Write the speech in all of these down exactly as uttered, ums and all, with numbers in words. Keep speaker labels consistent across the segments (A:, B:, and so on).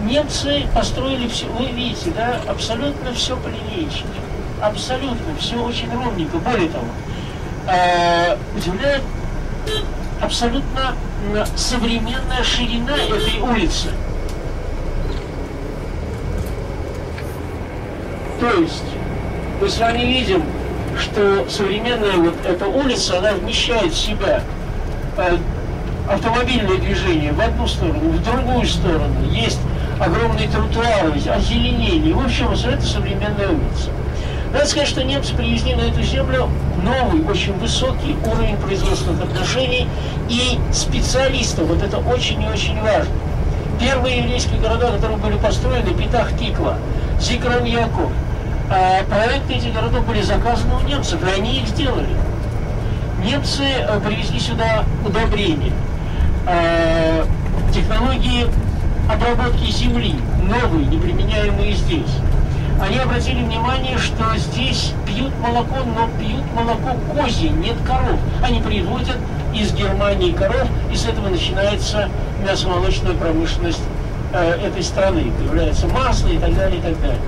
A: Немцы построили все, вы видите, да, абсолютно все по линейке. Абсолютно, все очень ровненько. Более того, э, удивляет абсолютно современная ширина этой улицы. То есть, мы с вами видим, что современная вот эта улица, она вмещает в себя э, автомобильное движение в одну сторону, в другую сторону. Есть огромные тротуары, озеленение. В общем, это современная улица. Надо сказать, что немцы привезли на эту землю новый, очень высокий уровень производственных отношений и специалистов. Вот это очень и очень важно. Первые еврейские города, которые были построены, Петах-Тиква, Зикрон-Яков, проекты этих городов были заказаны у немцев, и они их сделали. Немцы привезли сюда удобрения, технологии обработки земли, новые, не применяемые здесь. Они обратили внимание, что здесь пьют молоко, но пьют молоко козье, нет коров. Они привозят из Германии коров, и с этого начинается мясомолочная промышленность э, этой страны. Появляется масло и так далее, и так далее.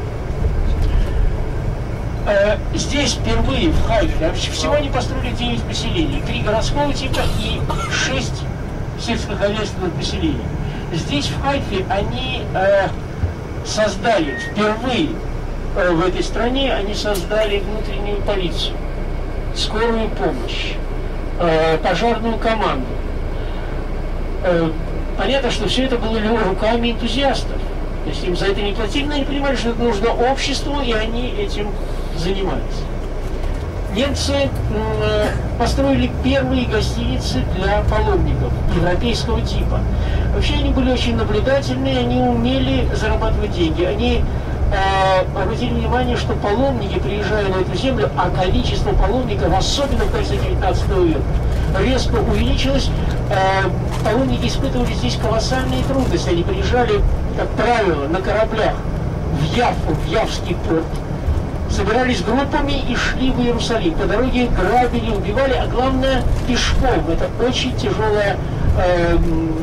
A: Э, здесь впервые, в Хайфе, всего они построили девять поселений. Три городского типа и шесть сельскохозяйственных поселений. Здесь, в Хайфе, они... Э, создали впервые э, в этой стране, они создали внутреннюю полицию, скорую помощь, э, пожарную команду. Э, понятно, что все это было руками энтузиастов. То есть им за это не платили, но они понимали, что это нужно обществу, и они этим занимались. Немцы э, построили первые гостиницы для паломников европейского типа. Вообще они были очень наблюдательные, они умели зарабатывать деньги. Они э, обратили внимание, что паломники, приезжая на эту землю, а количество паломников, особенно в конце девятнадцатого века, резко увеличилось. Э, паломники испытывали здесь колоссальные трудности. Они приезжали, как правило, на кораблях в Яффу, в Явский порт, собирались группами и шли в Иерусалим. По дороге грабили, убивали, а главное пешком. Это очень тяжелое, э,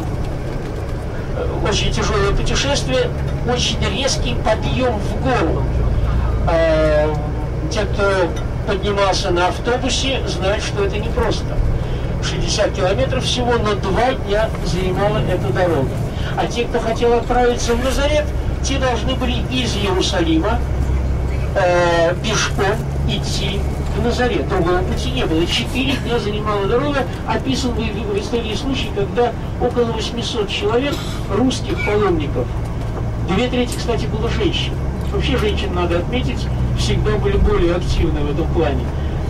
A: очень тяжелое путешествие, очень резкий подъем в гору. Э, те, кто поднимался на автобусе, знают, что это непросто. шестьдесят километров всего, но два дня занимала эта дорога. А те, кто хотел отправиться в Назарет, те должны были из Иерусалима Э, пешком идти в Назарет. Другого пути не было. Четыре дня занимала дорога. Описан в, в истории случай, когда около восьмисот человек, русских паломников, две трети, кстати, было женщин. Вообще женщин, надо отметить, всегда были более активны в этом плане.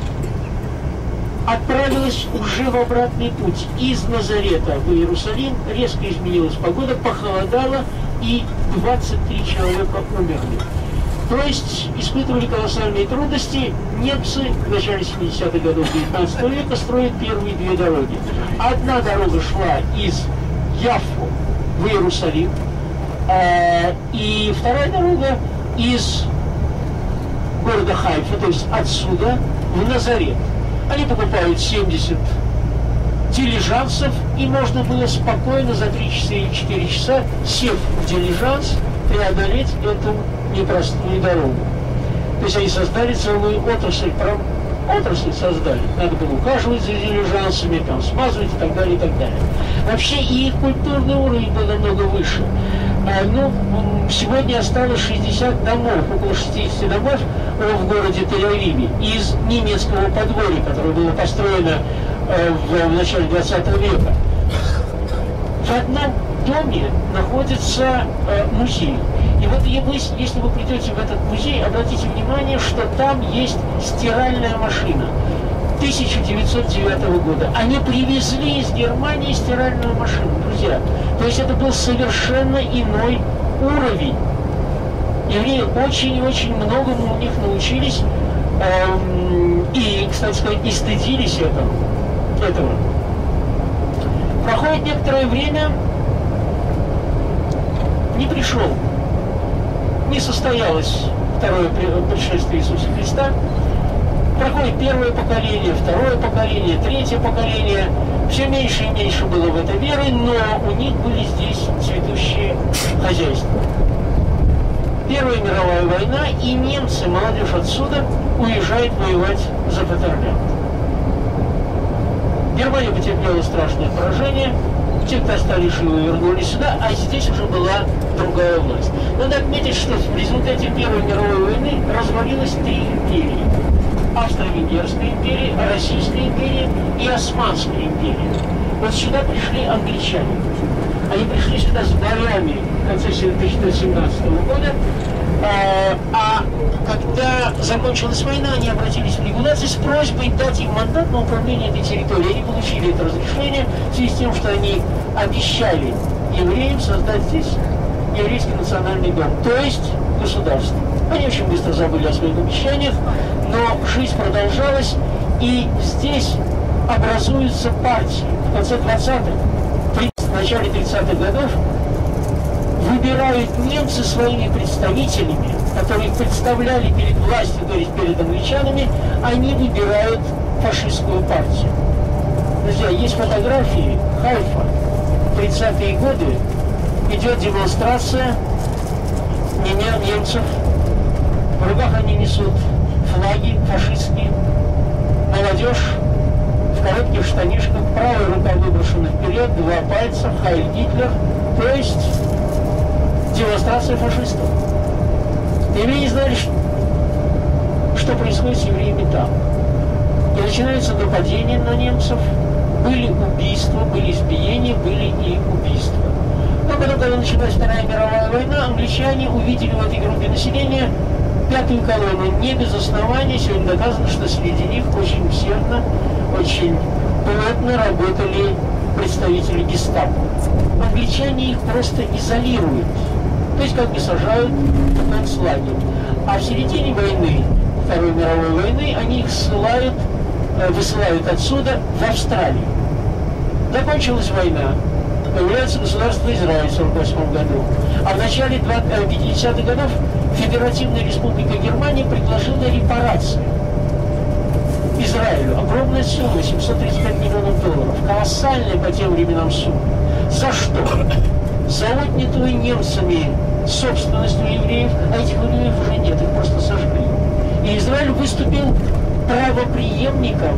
A: Отправилась уже в обратный путь из Назарета в Иерусалим. Резко изменилась погода, похолодало, и двадцать три человека умерли. То есть испытывали колоссальные трудности. Немцы в начале семидесятых годов девятнадцатого века строят первые две дороги. Одна дорога шла из Яффу в Иерусалим, э, и вторая дорога из города Хайфа, то есть отсюда в Назарет. Они покупают семьдесят дилижансов, и можно было спокойно за три часа или четыре часа, сев в дилижанс, преодолеть эту непростую дорогу. То есть они создали целую отрасль, прям отрасль создали. Надо было ухаживать за дилижансами, там, смазывать и так далее, и так далее. Вообще и их культурный уровень был намного выше. А, ну, сегодня осталось шестьдесят домов, около шестидесяти домов в городе Тель-Авиве из немецкого подворья, которое было построено э, в, в начале двадцатого века. В одном доме находится э, музей. И вот если вы придете в этот музей, обратите внимание, что там есть стиральная машина тысяча девятьсот девятого года. Они привезли из Германии стиральную машину, друзья. То есть это был совершенно иной уровень. Евреи очень и очень многому у них научились. Эм, и, кстати сказать, не стыдились этого. этого. Проходит некоторое время, не пришел. Не состоялось второе пришествие Иисуса Христа. Проходит первое поколение, второе поколение, третье поколение. Все меньше и меньше было в этой веры, но у них были здесь цветущие хозяйства. Первая мировая война, и немцы, молодежь отсюда, уезжает воевать за Петербург. Германия потерпела страшное поражение. Те, кто остались живы, вернулись сюда, а здесь уже была другая власть. Надо отметить, что в результате Первой мировой войны развалилось три империи. Австро-Венгерская империя, Российская империя и Османская империя. Вот сюда пришли англичане. Они пришли сюда с боями в конце тысяча девятьсот семнадцатого года. А, а когда закончилась война, они обратились в регуляцию с просьбой дать им мандат на управление этой территорией. Они получили это разрешение в связи с тем, что они обещали евреям создать здесь еврейский национальный дом, то есть государство. Они очень быстро забыли о своих обещаниях, но жизнь продолжалась, и здесь образуются партии. В конце двадцатых, в начале тридцатых годов выбирают немцы своими представителями, которые их представляли перед властью, то есть перед англичанами, они выбирают фашистскую партию. Друзья, есть фотографии Хайфа, тридцатые годы, идет демонстрация немцев, в руках они несут флаги фашистские, молодежь в коротких штанишках, правая рука выброшена вперед, два пальца, Хайль Гитлер, то есть демонстрация фашистов. Евреи не знали, что происходит с евреями там. И начинаются нападения на немцев, были убийства, были избиения, были и убийства. Но потом, когда началась Вторая мировая война, англичане увидели в этой группе населения пятую колонну. Не без основания сегодня доказано, что среди них очень усердно, очень плотно работали представители гестапо. Англичане их просто изолируют, то есть как бы сажают в концлагерь. А в середине войны, Второй мировой войны, они их ссылают, высылают отсюда в Австралию. Закончилась война, появляется государство Израиль в сорок восьмом году. А в начале пятидесятых годов Федеративная Республика Германия предложила репарации Израилю. Огромная сумма, семьсот тридцать пять миллионов долларов. Колоссальная по тем временам сумма. За что? За отнятую немцами собственность у евреев, а этих евреев уже нет, их просто сожгли. И Израиль выступил правопреемником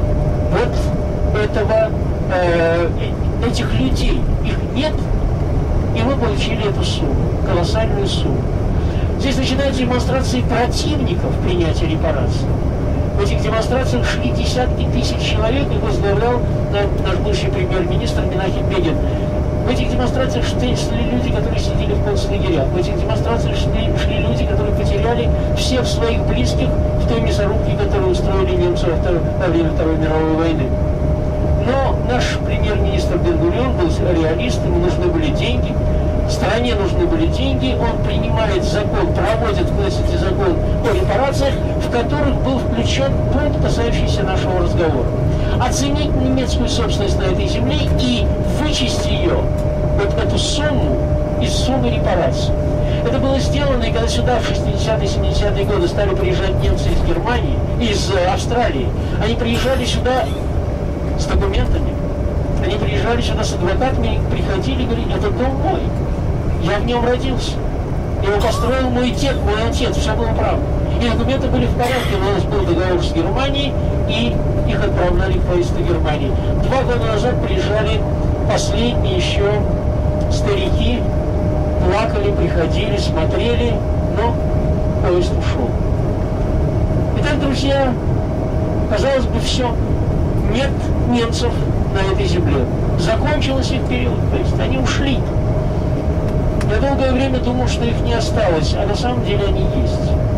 A: вот этого, э, этих людей. Их нет, и мы получили эту сумму, колоссальную сумму. Здесь начинаются демонстрации противников принятия репараций. В этих демонстрациях шли десятки тысяч человек, и возглавлял наш бывший премьер-министр Менахем Бегин. В этих демонстрациях шли, шли люди, которые сидели в концлагерях. В этих демонстрациях шли, шли люди, которые потеряли всех своих близких в той мясорубке, которую устроили немцы во время Второй мировой войны. Но наш премьер-министр Бен-Гурион был реалист, ему нужны были деньги. Стране нужны были деньги, он принимает закон, проводит в Кнессете закон о репарациях, в которых был включен пункт, касающийся нашего разговора. Оценить немецкую собственность на этой земле и вычесть ее, вот эту сумму, из суммы репараций. Это было сделано, и когда сюда в шестидесятые-семидесятые годы стали приезжать немцы из Германии, из Австралии, они приезжали сюда с документами, они приезжали сюда с адвокатами, приходили и говорили, это дом мой. Я в нем родился. Его построил мой дед, мой отец. Все было правда. И документы были в порядке. У нас был договор с Германией, и их отправляли в поезд в Германии. Два года назад приезжали последние еще старики, плакали, приходили, смотрели, но поезд ушел. Итак, друзья, казалось бы, все. Нет немцев на этой земле. Закончился их период, то есть они ушли. Я долгое время думал, что их не осталось, а на самом деле они есть.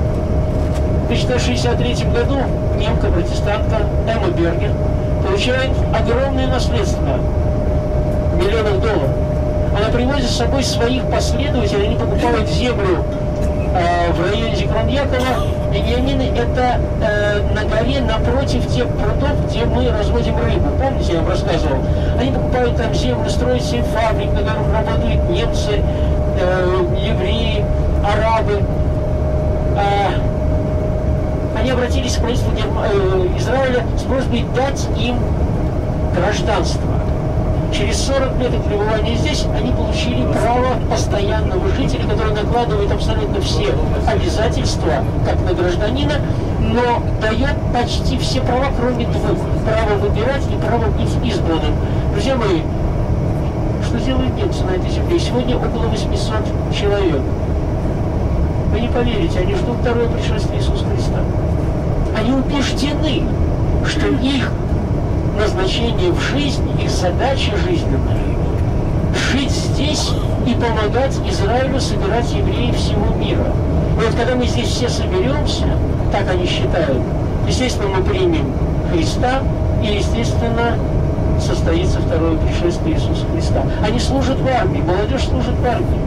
A: В тысяча девятьсот шестьдесят третьем году немка-протестантка Эмма Бергер получает огромное наследство в миллионах долларов. Она привозит с собой своих последователей, они покупают землю э, в районе Зикрон-Якова. Вениамины – это э, на горе напротив тех прудов, где мы разводим рыбу. Помните, я вам рассказывал? Они покупают там землю, строят семь фабрик, на которых работают немцы, э, евреи, арабы. Э, они обратились к правительству Израиля с просьбой дать им гражданство. Через сорок лет их пребывания здесь они получили право постоянного жителя, которое накладывает абсолютно все обязательства, как на гражданина, но дает почти все права, кроме двух. Право выбирать и право быть избранным. Друзья мои, что делают немцы на этой земле? Сегодня около восьмисот человек. Вы не поверите, они ждут второе пришествие Иисуса Христа. Они убеждены, что их назначение в жизни, их задача жизненная – жить здесь и помогать Израилю собирать евреев всего мира. И вот когда мы здесь все соберемся, так они считают, естественно, мы примем Христа, и, естественно, состоится второе пришествие Иисуса Христа. Они служат в армии, молодежь служит в армии.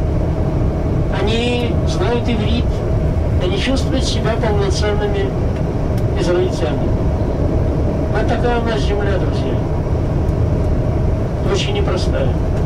A: Они знают иврит, они чувствуют себя полноценными израильтянами. Вот такая у нас земля, друзья. Очень непростая.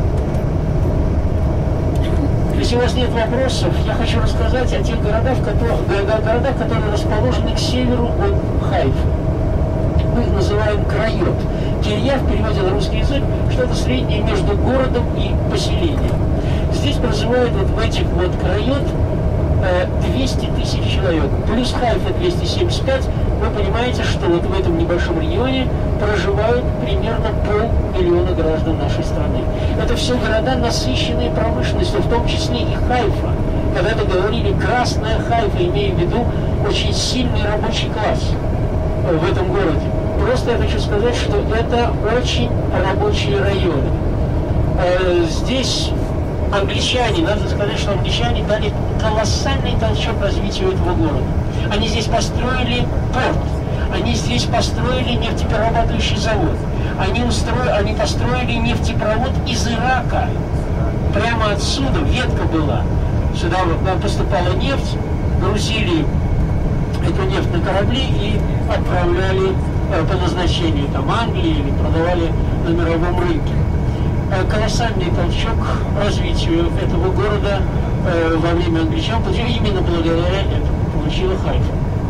A: Если у вас нет вопросов, я хочу рассказать о тех городах, которые, городах, которые расположены к северу от Хайфы. Мы их называем Крайот. Кирья в переводе на русский язык что-то среднее между городом и поселением. Здесь проживает вот в этих вот Крайот двести тысяч человек. Плюс Хайфа двести семьдесят пять. Вы понимаете, что вот в этом небольшом регионе проживают примерно полмиллиона граждан нашей страны. Это все города, насыщенные промышленностью, в том числе и Хайфа. Когда-то говорили «красная Хайфа», имея в виду очень сильный рабочий класс в этом городе. Просто я хочу сказать, что это очень рабочие районы. Здесь англичане, надо сказать, что англичане дали колоссальный толчок развитию этого города. Они здесь построили порт, они здесь построили нефтеперерабатывающий завод, они, устроили, они построили нефтепровод из Ирака. Прямо отсюда ветка была. Сюда вот поступала нефть, грузили эту нефть на корабли и отправляли по назначению там Англии или продавали на мировом рынке. Колоссальный толчок развитию этого города э, во время англичан, именно благодаря этому получила Хайфа.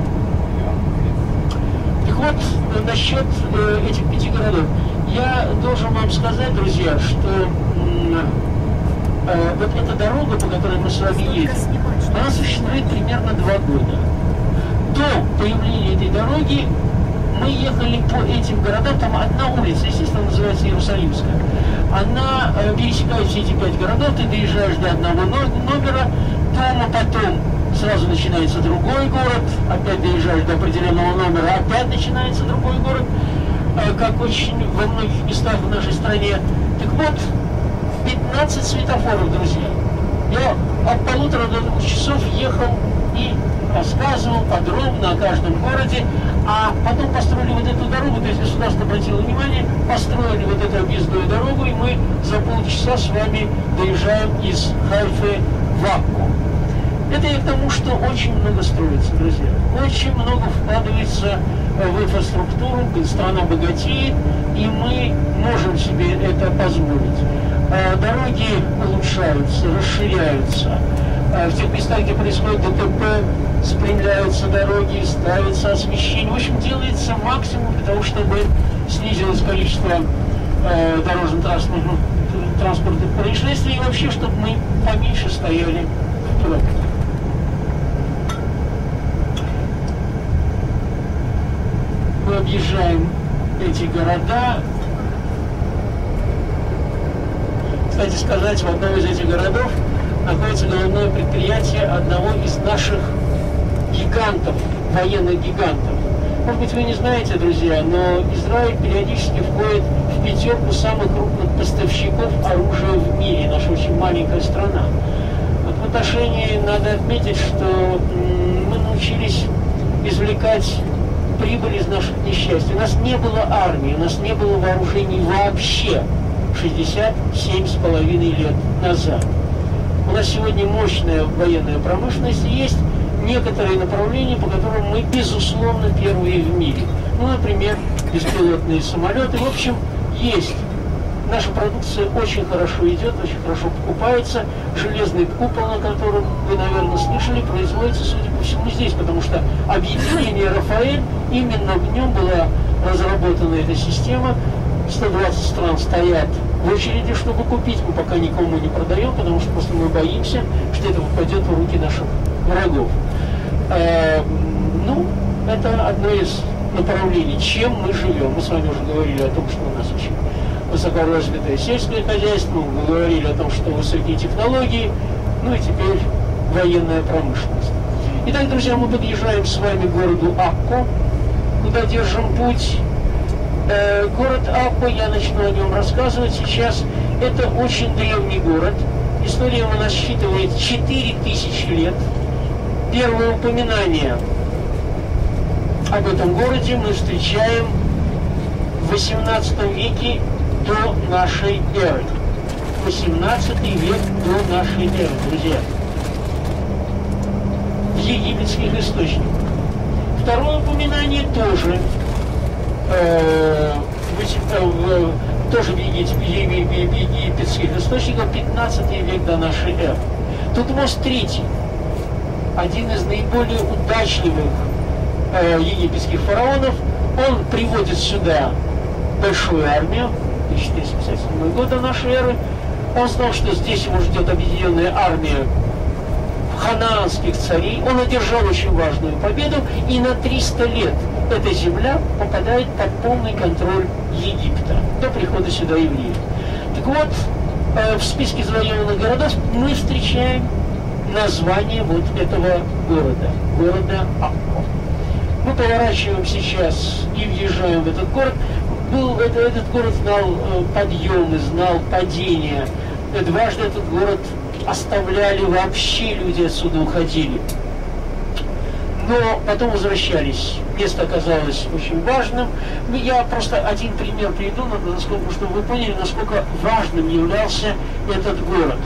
A: Так вот, насчет э, этих пяти городов. Я должен вам сказать, друзья, что э, вот эта дорога, по которой мы с вами едем, она существует примерно два года. До появления этой дороги мы ехали по этим городам, там одна улица, естественно, называется Иерусалимская. Она э, пересекает все эти пять городов, ты доезжаешь до одного номера, дома потом сразу начинается другой город, опять доезжаешь до определенного номера, опять начинается другой город, э, как очень во многих местах в нашей стране. Так вот, пятнадцать светофоров, друзья. Я от полутора до двух часов ехал и рассказывал подробно о каждом городе, а потом построили вот эту дорогу, то есть государство обратило внимание, построили вот эту объездную дорогу, и мы за полчаса с вами доезжаем из Хайфы в Акку. Это и к тому, что очень много строится, друзья. Очень много вкладывается в инфраструктуру, страна богатеет, и мы можем себе это позволить. Дороги улучшаются, расширяются. В тех местах, где происходит ДТП, спрямляются дороги, ставится освещение. В общем, делается максимум для того, чтобы снизилось количество э, дорожно-транспортных транспортных происшествий и вообще, чтобы мы поменьше стояли в пробках. Мы объезжаем эти города. Кстати сказать, в одном из этих городов находится головное предприятие одного из наших гигантов, военных гигантов. Может быть, вы не знаете, друзья, но Израиль периодически входит в пятерку самых крупных поставщиков оружия в мире. Наша очень маленькая страна. Вот в отношении надо отметить, что мы научились извлекать прибыль из наших несчастий. У нас не было армии, у нас не было вооружений вообще шестьдесят семь с половиной лет назад. У нас сегодня мощная военная промышленность, и есть некоторые направления, по которым мы, безусловно, первые в мире. Ну, например, беспилотные самолеты. В общем, есть Наша продукция очень хорошо идет, очень хорошо покупается. Железный купол, на котором вы, наверное, слышали, производится, судя по всему, здесь, потому что объединение «Рафаэль», именно в нем была разработана эта система. сто двадцать стран стоят в очереди, чтобы купить. Мы пока никому не продаем, потому что просто мы боимся, что это попадет в руки наших врагов. Э, ну, это одно из направлений, чем мы живем. Мы с вами уже говорили о том, что у нас очень высокоразвитое сельское хозяйство, мы говорили о том, что высокие технологии, ну и теперь военная промышленность. Итак, друзья, мы подъезжаем с вами к городу Акко, куда держим путь. Э, город Акко, я начну о нем рассказывать сейчас. Это очень древний город. История его насчитывает четыре тысячи лет. Первое упоминание об этом городе мы встречаем в восемнадцатом веке до нашей эры. восемнадцатый век до нашей эры, друзья. В египетских источниках. Второе упоминание тоже, э, в, тоже в египетских источниках, пятнадцатый век до нашей эры. Тутмос третий, один из наиболее удачливых э, египетских фараонов, он приводит сюда большую армию, тысяча четыреста пятьдесят седьмой год до нашей эры. Он знал, что здесь его ждет объединенная армия ханаанских царей. Он одержал очень важную победу, и на триста лет эта земля попадает под полный контроль Египта до прихода сюда евреев. Так вот, э, в списке завоеванных городов мы встречаем название вот этого города, города Акко. Мы поворачиваем сейчас и въезжаем в этот город. Был, это, этот город знал э, подъемы, знал падения. Дважды этот город оставляли, вообще люди отсюда уходили. Но потом возвращались. Место оказалось очень важным. Я просто один пример приведу, насколько, чтобы вы поняли, насколько важным являлся этот город.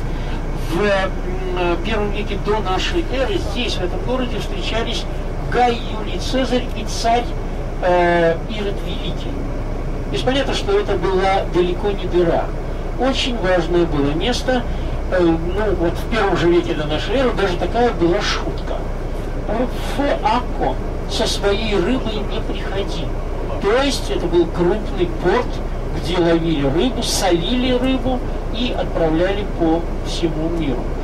A: В первом веке до нашей эры здесь, в этом городе, встречались Гай Юлий Цезарь и царь э, Ирод Великий. То есть понятно, что это была далеко не дыра. Очень важное было место. Э, ну, вот в первом же веке до нашей эры даже такая была шутка. В Акко со своей рыбой не приходи. То есть это был крупный порт, где ловили рыбу, солили рыбу и отправляли по всему миру.